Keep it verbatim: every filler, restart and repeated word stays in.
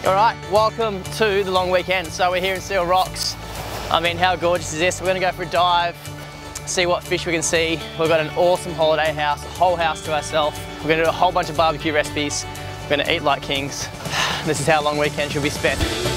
All right, welcome to the long weekend. So we're here in Seal Rocks. I mean, how gorgeous is this? We're gonna go for a dive, see what fish we can see. We've got an awesome holiday house, a whole house to ourselves. We're gonna do a whole bunch of barbecue recipes. We're gonna eat like kings. This is how a long weekend should be spent.